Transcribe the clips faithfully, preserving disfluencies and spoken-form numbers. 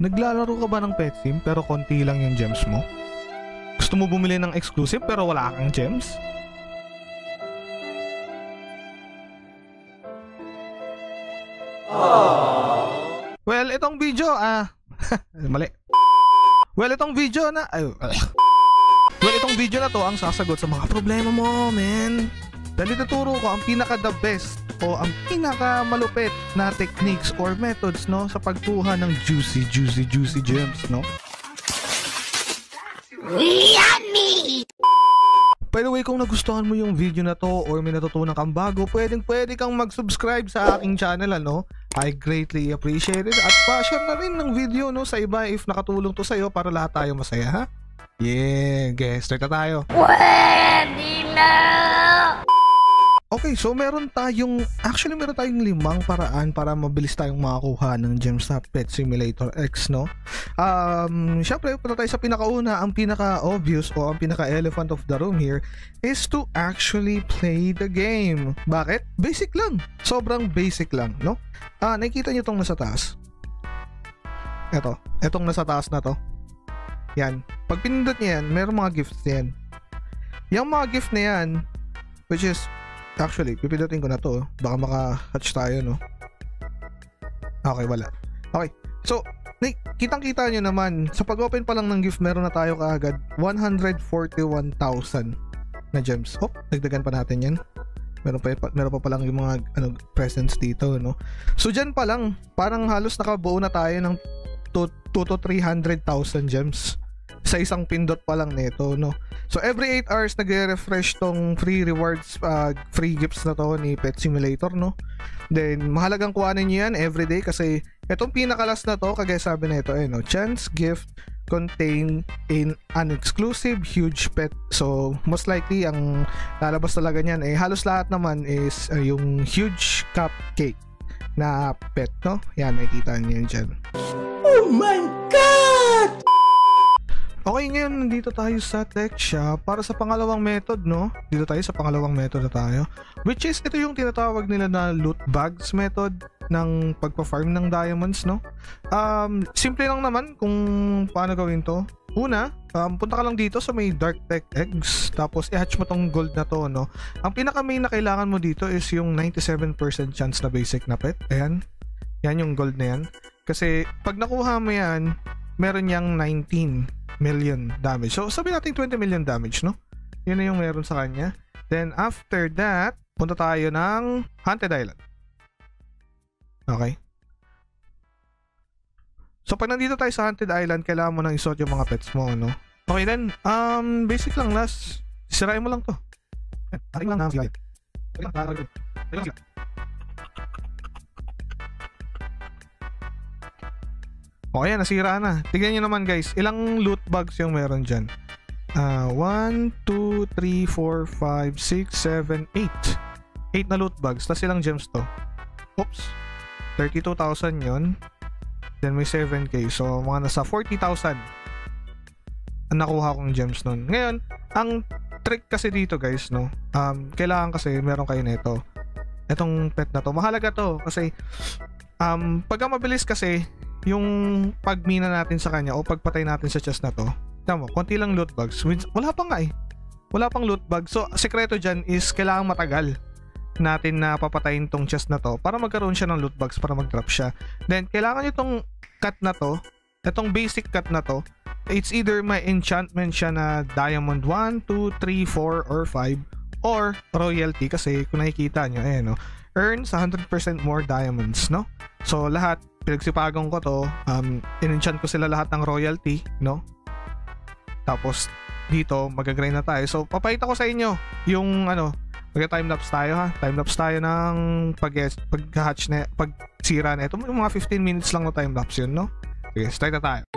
Naglalaro ka ba ng pet sim pero konti lang yung gems mo? Gusto mo bumili ng exclusive pero wala kang gems? Aww. Well, itong video, ah, mali. Well, itong video na, ay, well, itong video na to ang sasagot sa mga problema mo, man. Dahil ituturo ko ang pinaka the best o ang pinaka malupit na techniques or methods, no, sa pagkuha ng juicy, juicy, juicy gems, no? Yummy! By the way, kung nagustuhan mo yung video na to or may natutunan kang bago, pwedeng pwede kang mag-subscribe sa aking channel, ano? I greatly appreciate it. At pa-share na rin ng video, no, sa iba if nakatulong to sa'yo para lahat tayo masaya, ha? Yeah, guys, start na tayo. Pwede na! Okay, so meron tayong, actually meron tayong limang paraan para mabilis tayong makakuha ng gems sa Pet Simulator X, no? Um, syempre, punta tayo sa pinakauna, ang pinaka-obvious o ang pinaka-elephant of the room here is to actually play the game. Bakit? Basic lang. Sobrang basic lang, no? Ah, nakikita nyo itong nasa taas. Eto, etong nasa taas na to. Yan. Pag pinindot niya yan, meron mga gifts yan. Yung mga gift na yan, which is, actually, pipindutin ko na to. Baka maka-hatch tayo, no? Okay, wala. Okay, so, kitang-kita nyo naman, sa pag-open pa lang ng gift, meron na tayo kaagad one hundred forty-one thousand na gems. Oh, dagdagan pa natin yan. Meron pa, meron pa palang yung mga ano, presents dito, no? So, dyan pa lang, parang halos nakabuo na tayo ng two to three hundred thousand gems sa isang pindot pa lang nito, no? So every eight hours nagre-refresh tong free rewards, uh, free gifts na to ni Pet Simulator, no? Then mahalagang kuhanin niyo yan everyday kasi itong pinakalas na to, kagaya sabi na ito, eh, no? Chance gift contain in an exclusive huge pet. So most likely ang lalabas talaga niyan eh halos lahat naman is uh, yung huge cupcake na pet, no? Yan, nakikita niyo yan dyan. Oh my God! Okay, ngayon nandito tayo sa tech shop para sa pangalawang method, no? Dito tayo sa pangalawang method na tayo, which is ito yung tinatawag nila na loot bags method ng pagpa-farm ng diamonds, no? Um, simple lang naman kung paano gawin to. Una, um, punta ka lang dito sa may dark tech eggs, tapos i-hatch mo tong gold na to, no? Ang pinaka main na kailangan mo dito is yung ninety-seven percent chance na basic na pet. Ayan. Yan yung gold na yan. Kasi pag nakuha mo yan, meron yang nineteen million damage. So, sabi natin twenty million damage, no? Yun na yung meron sa kanya. Then, after that, punta tayo ng Haunted Island. Okay? So, pag nandito tayo sa Haunted Island, kailangan mo nang isuot yung mga pets mo, no? Okay, then, um, basic lang, last. Sirain mo lang to. Ating lang na, sige. O ayan, nasira na. Tignan nyo naman guys, ilang loot bags yung meron dyan. Uh, one, two, three, four, five, six, seven, eight. eight na loot bags. Tapos ilang gems to? Oops. thirty-two thousand yun. Then may seven K. So mga nasa forty thousand ang nakuha kong gems nun. Ngayon, ang trick kasi dito guys, no? Um, kailangan kasi meron kayo nito. Itong pet na to. Mahalaga to kasi um, pagka mabilis kasi yung pagmina natin sa kanya o pagpatay natin sa chest na to, tama, konti lang loot bags. Wala pa nga eh. Wala pang loot bag. So, sekreto dyan is kailangan matagal natin na papatayin tong chest na to para magkaroon siya ng loot bags para mag-drop siya. Then, kailangan nyo tong cut na to, itong basic cut na to, it's either may enchantment siya na diamond one, two, three, four, or five, or royalty kasi kung nakikita nyo, eh, no, earns one hundred percent more diamonds, no? So, lahat, pinagsipagan ko to, um, in-enchant ko sila lahat ng royalty, no? Tapos, dito, mag-grind na tayo. So, papakita ko sa inyo yung, ano, mag-timelapse tayo, ha? Timelapse tayo ng pag-hatch na, pag-sira na ito. Yung mga fifteen minutes lang na timelapse yun, no? Okay, start na tayo.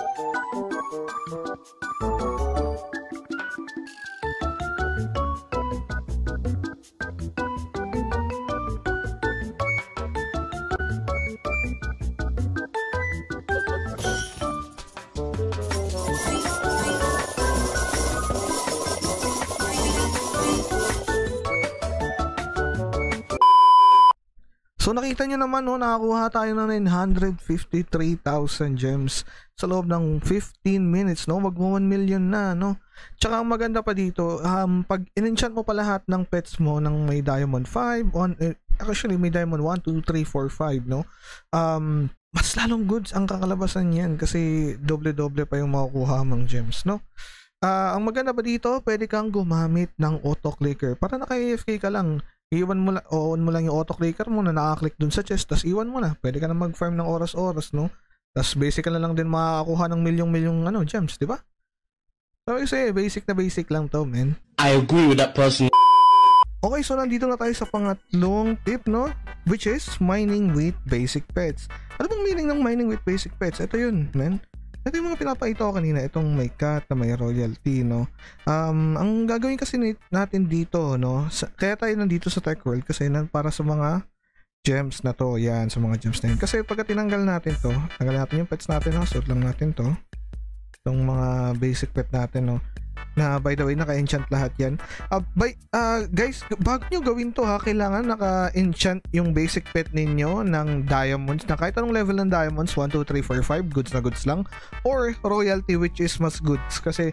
So nakita nyo naman, no, nakakuha tayo ng nine hundred fifty-three thousand gems sa loob ng fifteen minutes, no? Mag one million na, no? Tsaka ang maganda pa dito, um, pag in-enchant mo pa lahat ng pets mo ng may diamond five, on, eh, actually may diamond one, two, three, four, five, no? Um, mas lalong goods ang kakalabasan yan kasi doble-doble pa yung makukuha mong gems, no? Uh, ang maganda pa dito, pwede kang gumamit ng auto-clicker para naka-A F K ka lang. Iwan mo lang, on mo lang yung auto-clicker mo na nakaklik dun sa chest, tas iwan mo na. Pwede ka na mag-farm ng oras-oras, no? Tas basic ka na lang din makakakuha ng milyong-milyong ano, gems, di ba? So, kasi basic na basic lang to, man. I agree with that person. Okay, so nandito na tayo sa pangatlong tip, no? Which is mining with basic pets. Ano bang meaning ng mining with basic pets? Ito yun, man. Ito yung mga pinapakita ko kanina, itong may cat na may royalty, no? Um, ang gagawin kasi natin dito, no? Sa, kaya tayo nandito sa Tech World kasi na, para sa mga gems na to, yan, sa mga gems na yun. Kasi pagka tinanggal natin to, tanggal natin yung pets natin, no? Sort lang natin to. Itong mga basic pet natin, no? Na by the way, naka-enchant lahat yan. Uh, by, uh, guys, bago nyo gawin to ha, kailangan naka-enchant yung basic pet ninyo ng diamonds na kahit anong level ng diamonds, one, two, three, four, five, goods na goods lang. Or royalty, which is mas goods. Kasi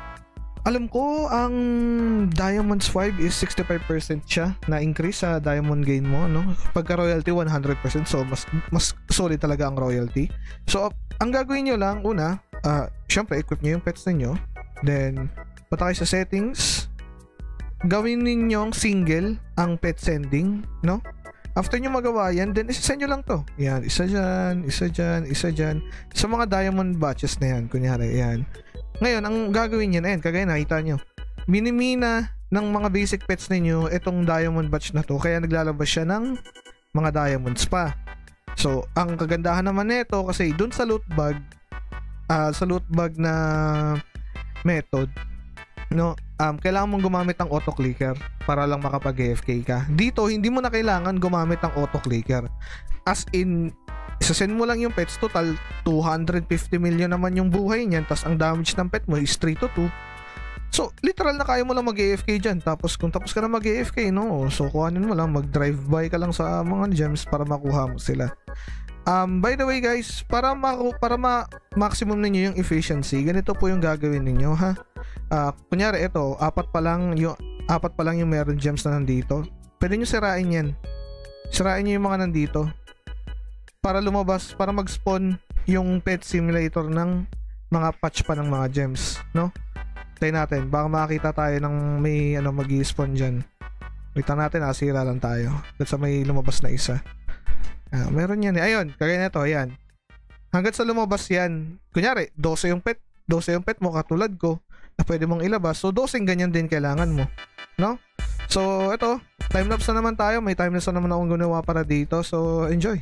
alam ko, ang diamonds five is sixty-five percent siya na increase sa diamond gain mo, no? Pagka royalty, one hundred percent. So, mas, mas solid talaga ang royalty. So, ang gagawin nyo lang, una, uh, syempre, equip nyo yung pets ninyo. Then, punta kayo sa settings. Gawin ninyong single ang pet sending, no? After nyo magawa yan, then isa-send nyo lang to. Yan, isa dyan, isa dyan, isa dyan. Sa mga diamond batches na yan, kunyari, yan. Ngayon, ang gagawin nyo na yan, kagaya nakita nyo, minimina ng mga basic pets ninyo itong diamond batch na to, kaya naglalabas siya ng mga diamonds pa. So, ang kagandahan naman nito, kasi dun sa loot bag, uh, sa loot bag na method, no, um, kailangan mong gumamit ng auto-clicker para lang makapag-A F K ka. Dito, hindi mo na kailangan gumamit ng auto-clicker. As in, isasend mo lang yung pets, total two hundred fifty million naman yung buhay niyan, tas ang damage ng pet mo is three to two. So, literal na kaya mo lang mag-A F K dyan. Tapos, kung tapos ka na mag-A F K, no, so kuhanin mo lang, mag-drive-by ka lang sa mga gems para makuha mo sila. Um, by the way guys, para ma para ma-maximum ninyo yung efficiency, ganito po yung gagawin ninyo, ha. Uh, kunyari ito, apat pa lang yung apat pa lang yung meron gems na nandito. Pwede niyo sirain 'yan. Sirain niyo yung mga nandito para lumabas, para mag-spawn yung pet simulator ng mga patch pa ng mga gems, no? Try natin, baka makakita tayo ng may ano magi-spawn diyan. Wait natin, asira lang tayo. Kasi may lumabas na isa. Ah, meron yan eh. Ayun, kagaya nito, ayan. Hanggat sa lumabas yan, kunyari, twelve yung pet, twelve yung pet mo, katulad ko, na pwede mong ilabas. So, twelve ganyan din kailangan mo. No? So, ito, timelapse na naman tayo. May timelapse na naman akong ginawa para dito. So, enjoy.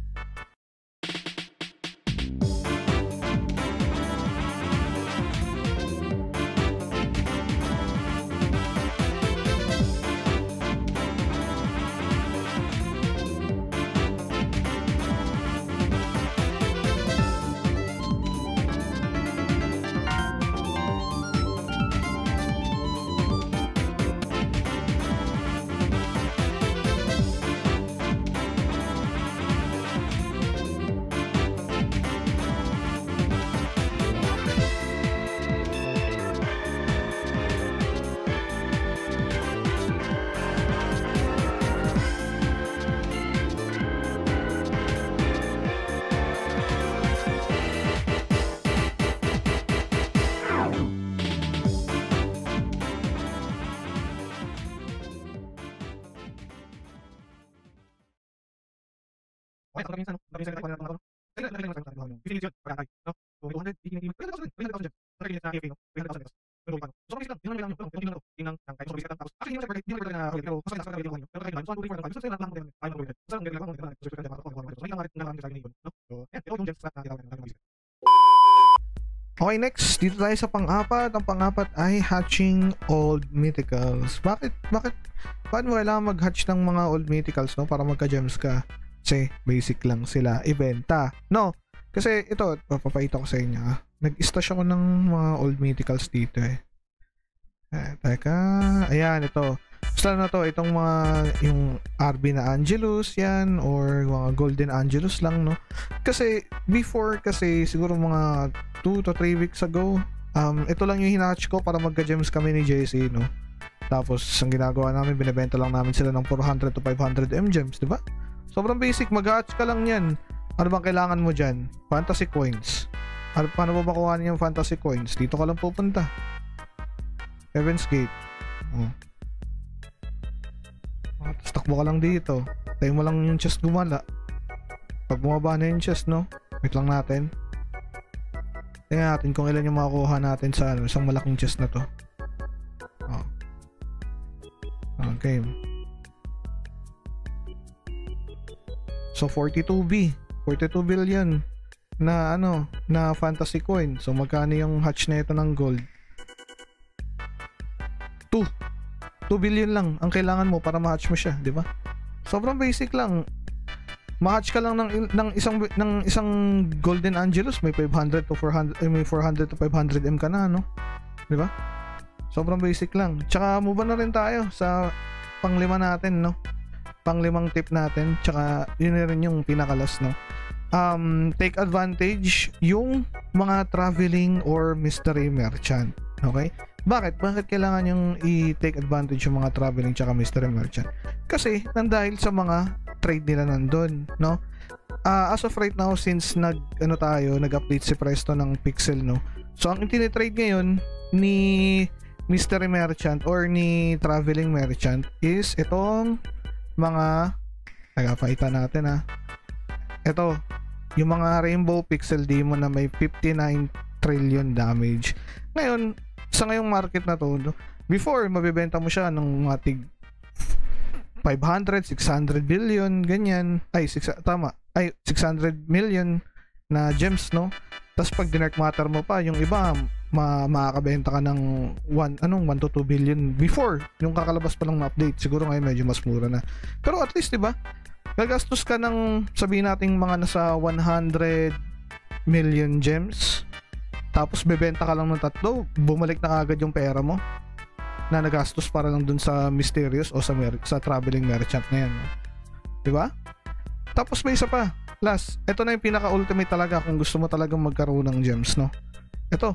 Okay, ang minsan, ang minsan natin mga kaya na kailangan natin mga fifteen yun para kay, no? So two hundred, eighteen, nineteen, kaya thousand, kaya thousand. Kaya na kaya no? Kaya thousand. Pero paano? So kasi lang, yun lang yung yung yung tingnan ng kay so kasi tapos actually hindi mo hindi mo na pero kasi nasa kanya yung pero kaya so two for five so lang lang din ay mo so ang gagawin mo so kaya para ko so lang natin na lang sa inyo no so yan ito yung just na kailangan ng mga Okay, next, dito tayo sa pang-apat. Ang pang-apat ay hatching old mythicals. Bakit? Bakit? Paano mo kailangan mag-hatch ng mga old mythicals, no? Para magka-gems ka? Kasi basic lang sila ibenta. No? Kasi ito, papapakita ko sa inyo. Ah. Nag-stash ako ng mga old mythicals dito eh. Eh, teka. Ayan, ito. Basta na to, itong mga, yung R B na Angelus, yan, or mga Golden Angelus lang, no? Kasi, before, kasi, siguro mga two to three weeks ago, um, ito lang yung hinatch ko para magka-gems kami ni J C, no? Tapos, ang ginagawa namin, binibenta lang namin sila ng four hundred to five hundred M gems, di ba? Sobrang basic, mag-hatch ka lang yan. Ano bang kailangan mo dyan? Fantasy coins. Ano, paano mo ba kuhanin yung fantasy coins? Dito ka lang pupunta. Heaven's Gate. Oh. Tapos takbo ka lang dito. Tayo mo lang yung chest gumala. Pag bumaba na yung chest, no? Wait lang natin. Tingnan natin kung ilan yung makukuha natin sa ano, isang malaking chest na to. Oh. Okay. So forty-two B. forty-two billion na ano, na fantasy coin. So magkano yung hatch na ito ng gold? two billion lang ang kailangan mo para ma-hatch mo siya, di ba? Sobrang basic lang. Ma-hatch ka lang ng ng isang ng isang Golden Angelus, may five hundred to four hundred, eh, may four hundred to five hundred M ka na, no? Di ba? Sobrang basic lang. Tsaka move on na rin tayo sa panglima natin, no? Panglimang tip natin, tsaka yun na rin yung pinakalas, no? Um, take advantage yung mga traveling or mystery merchant. Okay? Bakit? Bakit kailangan yung i-take advantage yung mga traveling tsaka mystery merchant? Kasi, nandahil sa mga trade nila nandun, no? Uh, as of right now, since nag, ano tayo, nag-update si Presto ng Pixel, no? So, ang tinitrade ngayon ni mystery merchant or ni traveling merchant is itong mga, nagapakita natin ha, ito, yung mga Rainbow Pixel Demon na may fifty-nine trillion damage. Ngayon, sa ngayong market na to, no, before, mabibenta mo siya ng mga tig five hundred, six hundred billion, ganyan, ay, six, tama, ay, six hundred million na gems, no? Tapos pag dinark matter mo pa, yung iba, ma makakabenta ka ng one, anong, one to two billion before, yung kakalabas pa lang na update. Siguro ngayon medyo mas mura na. Pero at least, di ba? Gagastos ka ng, sabihin natin, mga nasa one hundred million gems. Tapos bebenta ka lang ng tatlo, bumalik na agad yung pera mo na nagastos para lang dun sa mysterious o sa, sa traveling merchant na yan, no? Di ba? Tapos may isa pa. Last, ito na yung pinaka-ultimate talaga kung gusto mo talagang magkaroon ng gems, no? Ito.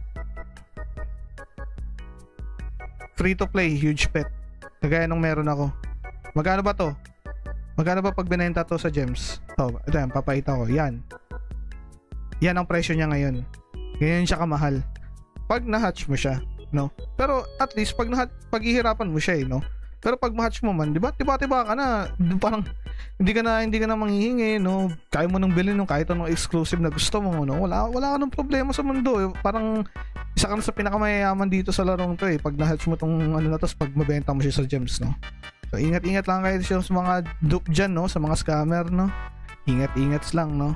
Free to play, huge pet. Kagaya nung meron ako. Magkano ba to? Magkano ba pag binenta to sa gems? Oh, ito yan, papakita ko. Yan. Yan ang presyo niya ngayon. Ganyan siya kamahal. Pag na-hatch mo siya, no? Pero at least pag na paghihirapan mo siya, eh, no? Pero pag ma-hatch mo man, di ba? Tiba-tiba ka na. Parang hindi ka na hindi ka na manghihingi, no? Kaya mo nang bilhin, no? Kahit anong exclusive na gusto mo, no? Wala wala ka nang problema sa mundo, eh. Parang isa ka na sa pinakamayayaman dito sa larong to, eh. Pag na-hatch mo tong ano na, tas pag mabenta mo siya sa gems, no? So ingat-ingat lang kayo sa mga dupe dyan, no? Sa mga scammer, no? Ingat-ingat lang, no?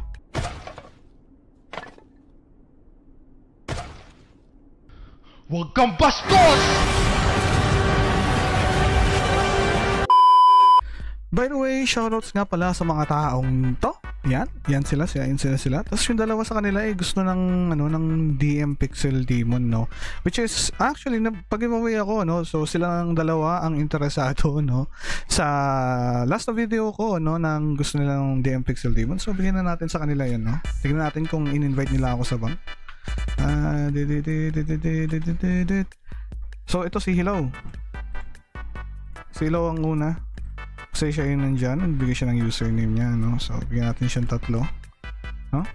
Huwag kang bastos! By the way, shoutouts nga pala sa mga taong to. Yan, yan sila, yan sila sila. Tapos yung dalawa sa kanila ay eh, gusto ng ano ng D M Pixel Demon, no. Which is actually na pag-giveaway ako, no. So sila ang dalawa ang interesado, no, sa last na video ko, no, nang gusto nila ng D M Pixel Demon. So bigyan na natin sa kanila 'yan, no. Tingnan natin kung in-invite nila ako sa bank. Ah, so ito si Hello. Si Hello ang una. Kasi siya yun nandyan, nagbigay siya ng username niya, no? So, bigyan natin siyang tatlo, no?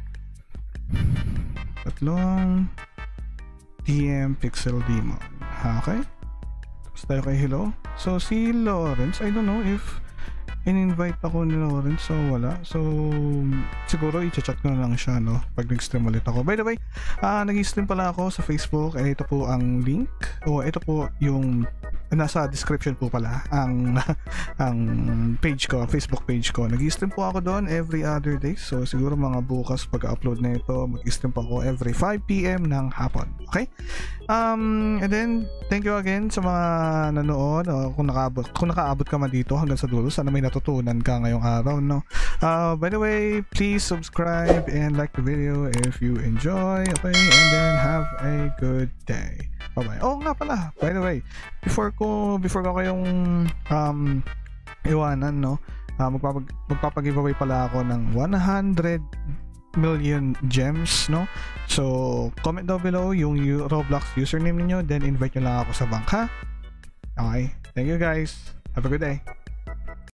Tatlong D M Pixel Demon. Okay? Tapos tayo kay Hello. So, si Lawrence, I don't know if in-invite ako ni Lawrence, so wala. So, siguro i-chat ko na lang siya, no? Pag nag-stream ulit ako. By the way, uh, nag-stream pala ako sa Facebook, and ito po ang link, o ito po yung nasa description po pala ang ang page ko, Facebook page ko. Nag-stream po ako doon every other day. So siguro mga bukas pag-upload na ito, mag-stream po ako every five p m ng hapon. Okay? Um, and then thank you again sa mga nanood. O, kung nakaabot, kung nakaabot ka man dito hanggang sa dulo, sana may natutunan ka ngayong araw, no? Uh, by the way, please subscribe and like the video if you enjoy. Okay? And then have a good day. Bye-bye. Oh, nga pala. By the way, before ko before ko kayong um iwanan, no. Uh, magpapag magpapag-giveaway pala ako ng one hundred million gems, no. So, comment down below yung Roblox username niyo, then invite niyo lang ako sa bank, ha? Okay. Thank you guys. Have a good day.